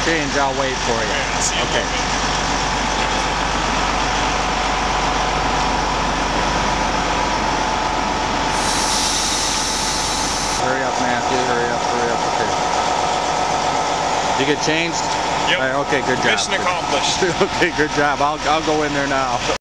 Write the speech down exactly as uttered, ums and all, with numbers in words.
change, I'll wait for you. Okay, I'll see you in a Okay. little bit. Hurry up, Matthew. Hurry up, hurry up. Okay. You get changed? Yep. All right, okay, good job. Mission accomplished. Okay, good job. I'll, I'll go in there now.